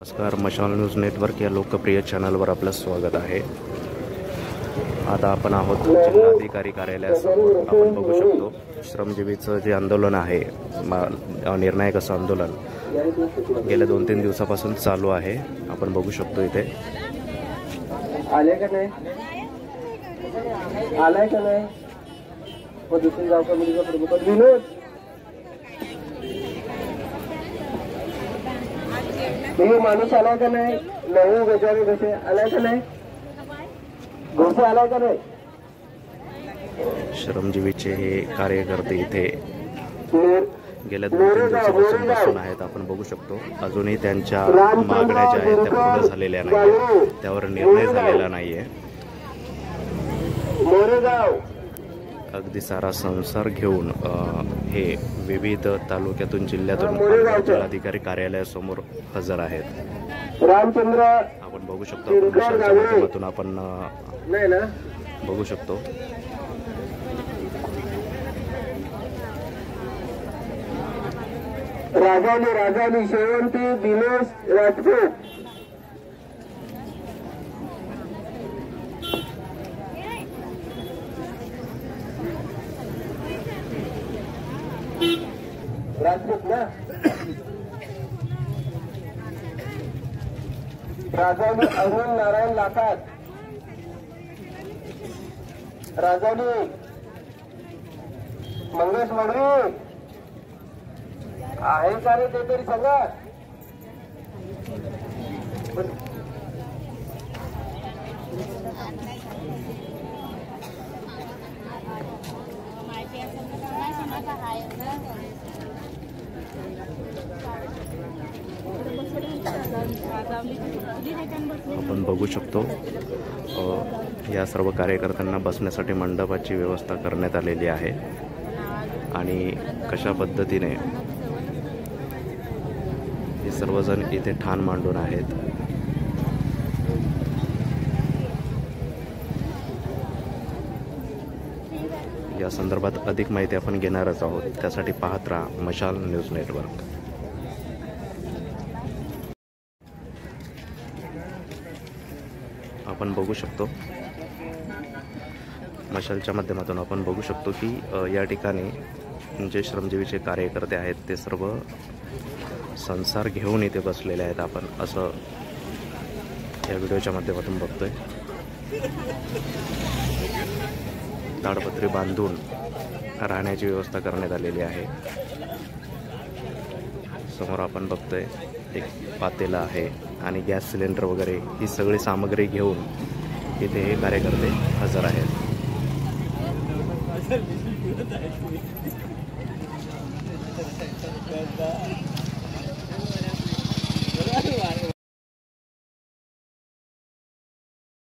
नमस्कार, मशाल news network या लोकप्रिय चॅनलवर आपलं स्वागत आहे। आता आपण आहोत जिल्हाधिकारी कार्यालयासमोर। आपण बघू शकतो श्रमजीवीचं जे आंदोलन आहे, निर्णायक असं आंदोलन गेल्या 2-3 दिवसापासून चालू आहे। आपण बघू शकतो इथे आले का नाही, आलाय का नाही, दुसरी गाव कमिटीचा प्रमुख विनोद तुम्ही माणूस आला का नाही, नऊ गजावे कसे आलाय का नाही, घोषा आलाय का नाही। श्रमजीवीचे हे कार्यकर्ते इथे गेल्या 2-3 दिवसापासून बसून आहेत। आपण बघू शकतो अजूनही त्यांच्या मागण्या ज्या आहेत त्या पूर्ण झालेल्या नाहीये, त्यावर निर्णय झालेला नाहीये। अगदी सारा संसार घेऊन हे विविध तालुक्यातून जिल्ह्यातून जिल्हाधिकारी कार्यालयासमोर हजर आहेत। रामचंद्र आपण बघू शकतो माध्यमातून आपण बघू शकतो राजानी शेवंती दिनेश राजपूत राजपूत ना राजानी अरुण नारायण लाखात, राजानी मंगेश मगरी आहे का रे, ते तरी सांगा। आपण बघू शकतो या सर्व कार्यकर्त्यांना बसण्यासाठी मंडपाची व्यवस्था करण्यात आलेली आहे आणि कशा पद्धतीने हे सर्वजण इथे ठाण मांडून आहेत। या संदर्भात अधिक माहिती आपण घेणारच आहोत, त्यासाठी पाहत राहा मशाल न्यूज नेटवर्क। आपण बघू शकतो मशालच्या माध्यमातून आपण बघू शकतो की या ठिकाणी जे श्रमजीवीचे कार्यकर्ते आहेत ते सर्व संसार घेऊन इथे बसलेले आहेत। आपण असं या व्हिडिओच्या माध्यमातून बघतोय। ताडपत्री बांधून राहण्याची व्यवस्था करण्यात आलेली आहे। समोर आपण बघतोय एक पातेला आहे आणि गॅस सिलेंडर वगैरे ही सगळी सामग्री घेऊन इथे हे कार्यकर्ते हजर आहेत।